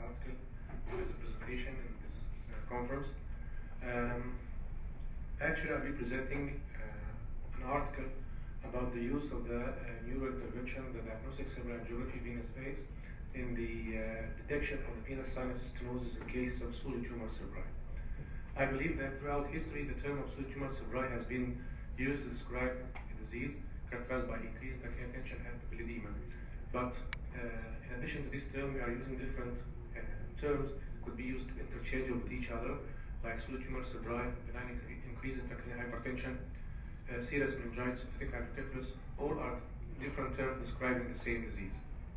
article as a presentation in this conference. Actually, I'll be presenting an article about the use of the neurointervention, the diagnostic cerebral angiography venous phase, in the detection of the venous sinus stenosis in cases of solid tumor cerebri. I believe that throughout history, the term of solid tumor cerebri has been used to describe a disease characterized by increased intracranial tension and papilledema. But in addition to this term, we are using different terms that could be used interchangeable with each other, like solid tumor cerebri, benign increased intracranial hypertension, serous meningitis, optic hydrocephalus, all are different terms describing the same disease.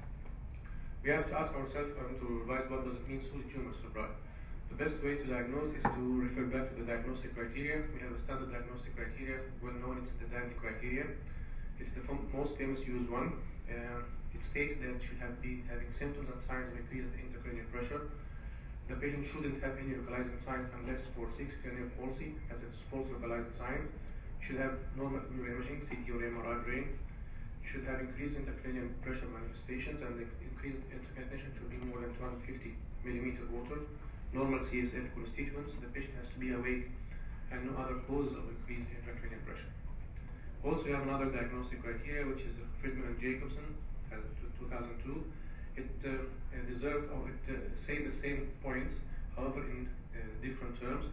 We have to ask ourselves to revise what does it mean solid tumor cerebri. The best way to diagnose is to refer back to the diagnostic criteria. We have a standard diagnostic criteria, well known, it's the Dandy criteria. It's the most famous used one. It states that you should be having symptoms and signs of increased intracranial pressure. The patient shouldn't have any localizing signs unless for 6 cranial palsy, as it's false localizing sign. You should have normal neuroimaging, CT or MRI brain. You should have increased intracranial pressure manifestations, and the increased intracranial tension should be more than 250 millimeter water. Normal CSF constituents. The patient has to be awake and no other cause of increased intracranial pressure. Also, we have another diagnostic criteria, which is Friedman and Jacobson, 2002. It say the same points, however in different terms.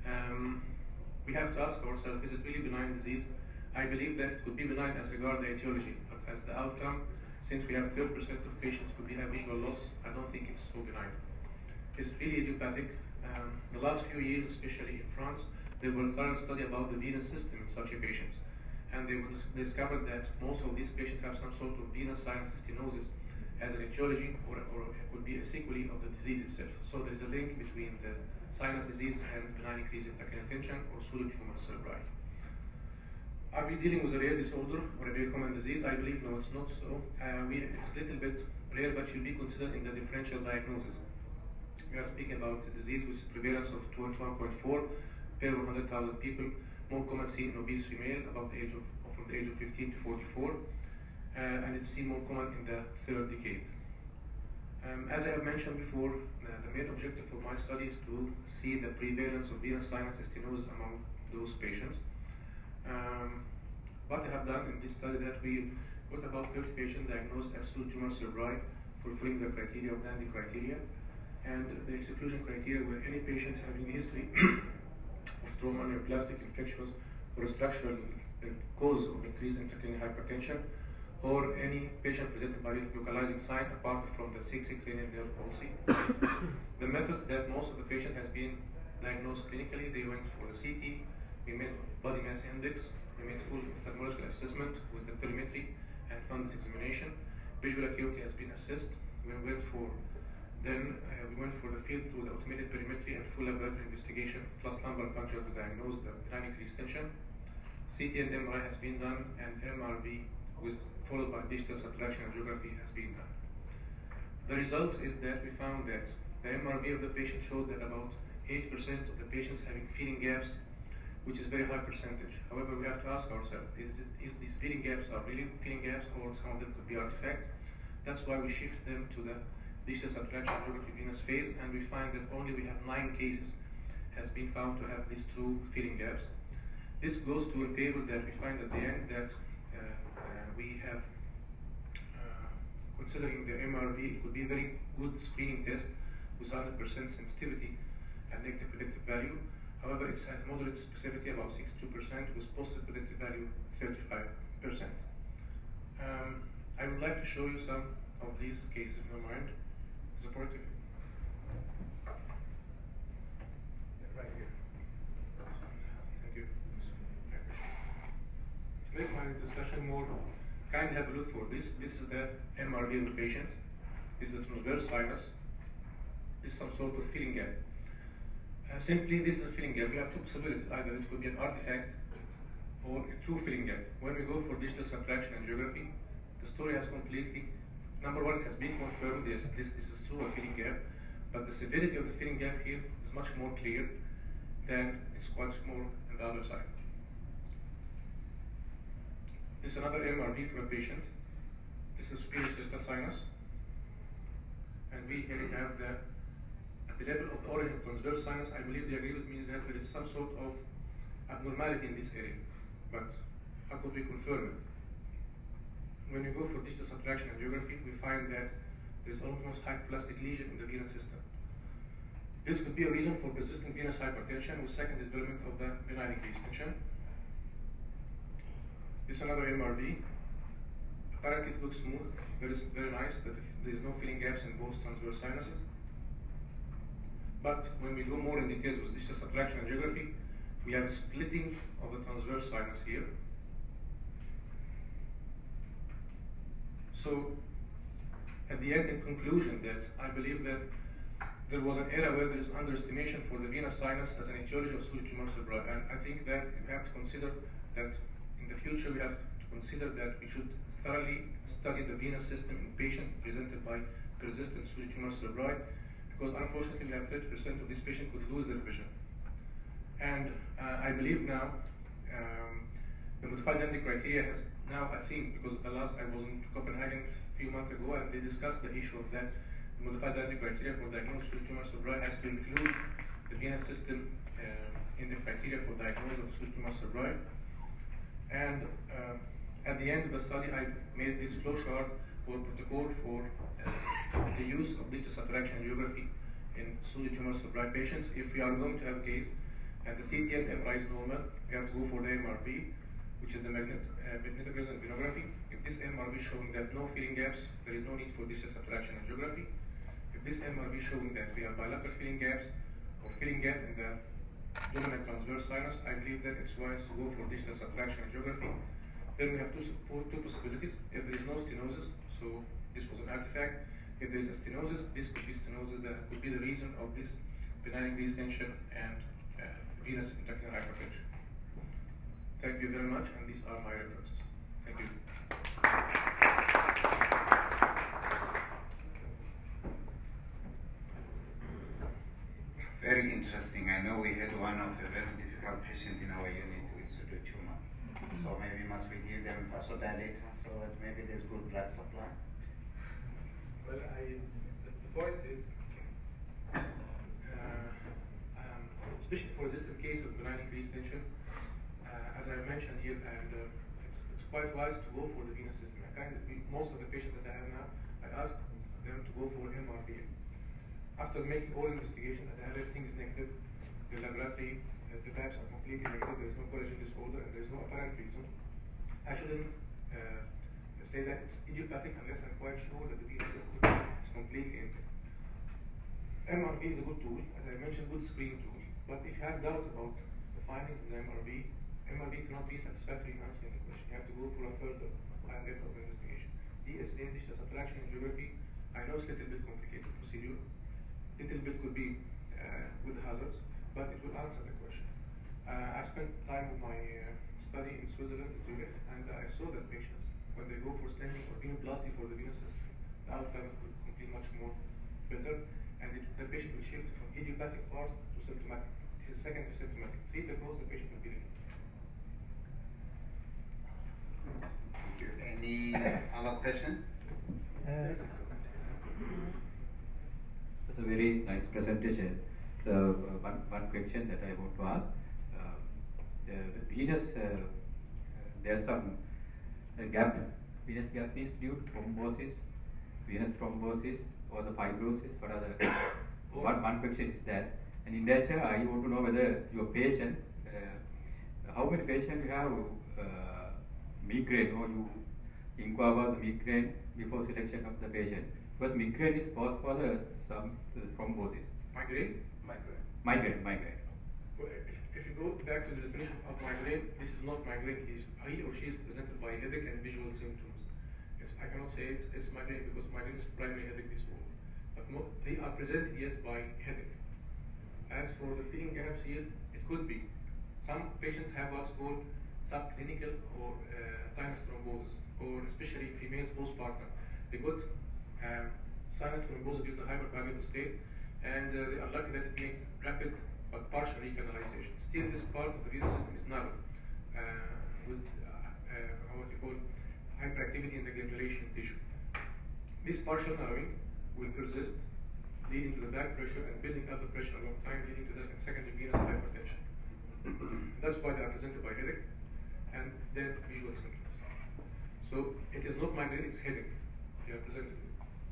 We have to ask ourselves, is it really benign disease? I believe that it could be benign as regards the etiology, but as the outcome, since we have 30% of patients could have visual loss, I don't think it's so benign. Is it really idiopathic? The last few years, especially in France, there were thorough studies about the venous system in such patients, and they discovered that most of these patients have some sort of venous sinus stenosis as an etiology, or it could be a sequelae of the disease itself. So there is a link between the sinus disease and benign increased intracranial tension or solid tumor cerebri. Are we dealing with a rare disorder or a very common disease? I believe no, it's not so. It's a little bit rare, but should be considered in the differential diagnosis. We are speaking about a disease with prevalence of 21.4 per 100,000 people, more common seen in obese female about the age of from the age of 15 to 44, and it's seen more common in the third decade. As I have mentioned before, the main objective for my study is to see the prevalence of venous sinus stenosis among those patients. What I have done in this study that we got about 30 patients diagnosed as solid tumor cerebri, fulfilling the criteria of Dandy criteria. And the exclusion criteria were any patient having a history of trauma, neoplastic, infectious, or a structural cause of increased intracranial hypertension, or any patient presented by localizing sign apart from the 6 cranial nerve palsy. The methods that most of the patient has been diagnosed clinically, they went for the CT, we made body mass index, we made full ophthalmological assessment with the perimetry and fundus examination. Visual acuity has been assessed. We went for the field through the automated perimetry and full laboratory investigation, plus lumbar puncture to diagnose the benign increased tension. CT and MRI has been done, and MRV followed by digital subtraction angiography has been done. The results is that we found that the MRV of the patient showed that about 8% of the patients having feeling gaps, which is very high percentage. However, we have to ask ourselves, is these feeling gaps are really feeling gaps, or some of them could be artifact? That's why we shift them to the digital subtraction angiography venous phase, and we find that only we have 9 cases has been found to have these true feeling gaps. This goes to a favor that we find at the end that we have, considering the MRV, it could be a very good screening test with 100% sensitivity and negative predictive value. However, it has moderate specificity, about 62%, with positive predictive value 35%. I would like to show you some of these cases, if you don't mind. Supportive. Right here. Thank you. To make my discussion more, kindly have a look for this. This is the MRV of the patient. This is the transverse sinus. This is some sort of feeling gap. Simply, this is a feeling gap. We have two possibilities. Either it could be an artifact or a true feeling gap. When we go for digital subtraction angiography, the story has completely, number one, it has been confirmed, this is true, a feeling gap, but the severity of the feeling gap here is much more clear than it's much more on the other side. This is another MRV for a patient. This is superior distal sinus, and here we have the the level of the origin of transverse sinus, I believe they agree with me that there is some sort of abnormality in this area. But how could we confirm it? When we go for digital subtraction angiography, we find that there is almost hypoplastic lesion in the venous system. This could be a reason for persistent venous hypertension with second development of the benign extension. This is another MRV. Apparently it looks smooth, very nice, that there is no filling gaps in both transverse sinuses. But when we go more in details with digital subtraction angiography, we have splitting of the transverse sinus here. So at the end, in conclusion, that I believe that there was an era where there is underestimation for the venous sinus as an etiology of pseudotumor cerebri, and I think that we have to consider that in the future we have to consider that we should thoroughly study the venous system in patients presented by persistent pseudotumor cerebri, because unfortunately we have 30% of these patients could lose their vision. And I believe now the modified Dandy criteria has now, I think, because the last I was in Copenhagen a few months ago and they discussed the issue of that, the modified Dandy criteria for diagnosis of pseudotumor cerebri has to include the venous system in the criteria for diagnosis of pseudotumor cerebri. And at the end of the study, I made this flowchart for protocol for the use of digital subtraction angiography in pseudotumor cerebri patients. If we are going to have a case and the CT and MRI is normal, we have to go for the MRV, which is the magnetic resonance venography. If this MRV is showing that no filling gaps, there is no need for digital subtraction angiography. If this MRV is showing that we have bilateral filling gaps or filling gap in the dominant transverse sinus, I believe that it's wise to go for digital subtraction angiography. Then we have two possibilities. If there is no stenosis, so this was an artifact. If there is a stenosis, this could be stenosis that could be the reason of this benign increased tension and venous intracranial hypertension. Thank you very much, and these are my references. Thank you. Very interesting. I know we had one of a very difficult patient in our unit with pseudotumor. So maybe must we give them vasodilator so that maybe there's good blood supply? Well, the point is, especially for this case of benign increased tension, as I mentioned here, and it's quite wise to go for the venous system. Most of the patients that I have now, I ask them to go for MRV. After making all investigation and everything is negative, the laboratory, the labs are completely negative, there is no collagen disorder, and there is no apparent reason. I shouldn't say that it's idiopathic unless I'm quite sure that the venous system is completely empty. MRV is a good tool, as I mentioned, good screening tool. But if you have doubts about the findings in the MRV cannot be satisfactory in answering the question. You have to go for a further higher level of investigation. DSA, digital subtraction angiography, I know it's a little bit complicated procedure. Little bit could be with hazards, but it will answer the question. I spent time with my study in Switzerland, in Zurich, and I saw that patients, when they go for stenting or venoplasty for the venous system, the outcome could be much more better, and the patient will shift from idiopathic part to symptomatic. This is second to symptomatic. Treat the cause, the patient will be relieved. Any other question? That's a very nice presentation. So one question that I want to ask: the venous, there's some gap. Venous gap is due to thrombosis, venous thrombosis, or the fibrosis. What are the one question is that? And in that, I want to know whether your patient, how many patients you have migraine, or you inquire about the migraine before selection of the patient, because migraine is caused for the thrombosis. Migraine? Migraine. Well, if you go back to the definition of migraine, this is not migraine. He or she is presented by headache and visual symptoms. Yes, I cannot say it's migraine because migraine is primary headache disorder. But they are presented, yes, by headache. As for the feeling gaps here, it could be. Some patients have what's called subclinical or sinus thrombosis, or especially females postpartum. They got sinus thrombosis due to hypercardioid state, and they are lucky that it makes rapid but partial recanalization. Still, this part of the venous system is narrow, with what you call hyperactivity in the granulation tissue. This partial narrowing will persist leading to the back pressure and building up the pressure along time, leading to the secondary venous hypertension. That's why they are presented by headache and then visual symptoms. So it is not migraine, it's headache they are presented with.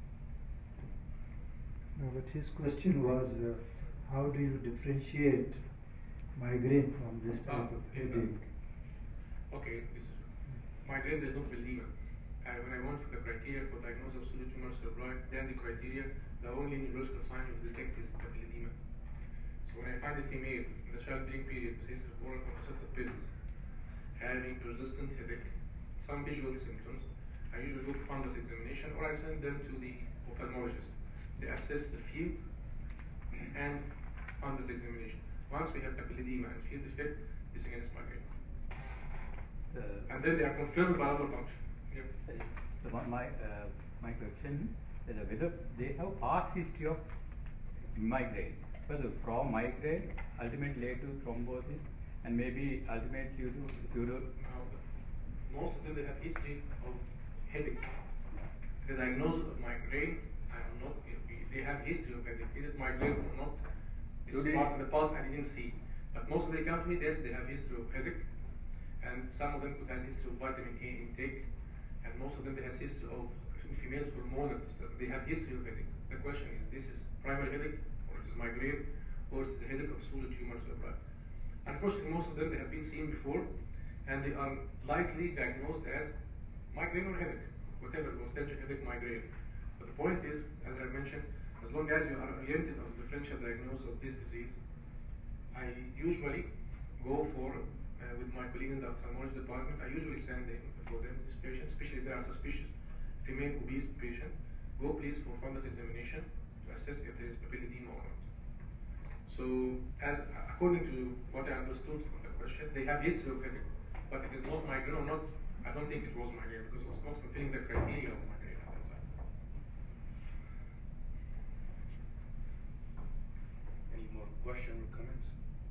No, but his question was, how do you differentiate migraine from this type of headache? Okay, this is migraine. There's no edema. When I went for the criteria for diagnosis of pseudotumor cerebri, then the criteria, the only neurological sign you detect is papilledema. So when I find a female in the childbearing period with history of oral contraceptive pills, having persistent headache, some visual symptoms, I usually do fundus examination, or I send them to the ophthalmologist. They assess the field and fundus examination. Once we have papilledema and field defect, this again is migraine. And then they are confirmed by other function. Yep. So my question is whether they have past history of migraine. Because from migraine ultimately led to thrombosis and maybe ultimately due to pseudo. Now, most of them they have history of headache. The diagnosis of migraine, I am not. They have history of headache. Is it migraine or not? This part in the past I didn't see. But most of them come to me, yes, they have history of headache. And some of them could have history of vitamin A intake, and most of them they have history of females hormonal. They have history of headache. The question is, this is primary headache, or it is migraine, or it is the headache of pseudotumor cerebri. Unfortunately, most of them they have been seen before, and they are likely diagnosed as migraine or headache, whatever, nostalgic headache, migraine. But the point is, as I mentioned, as long as you are oriented on the differential diagnosis of this disease, I usually go for with my colleague in the ophthalmology department, I usually send in for them this patient, especially if they are suspicious female obese patient, go please for fundus examination to assess if there is papilledema or not. So, as according to what I understood from the question, they have history of headache, but it is not migraine or not. I don't think it was migraine because it was not fulfilling the criteria of migraine at that time. Any more questions or comments?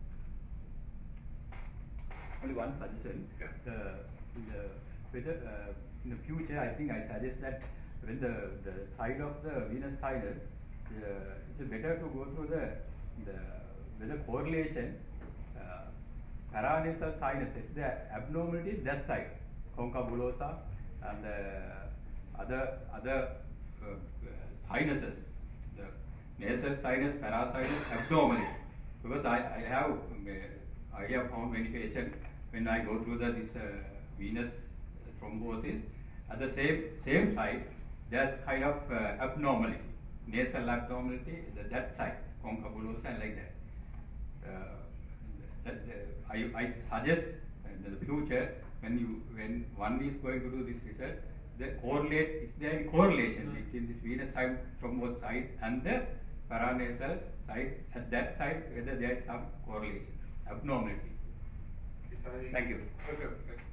Only one suggestion. Yeah. In the future, I think I suggest that when the side of the venous sinus, it's better to go through with the correlation. Paranasal sinuses, the abnormality is that side, concha bullosa, and the other sinuses, the nasal sinus, parasinus, abnormality. Because I have found many patients when I go through this venous thrombosis, at the same side, there's kind of abnormality, nasal abnormality, that side, concha bullosa, and like that. I suggest in the future when one is going to do this research, is there any correlation between this venous side thrombosis side and the paranasal side? At that side, whether there is some correlation, abnormality. Thank you. Okay. Thank you.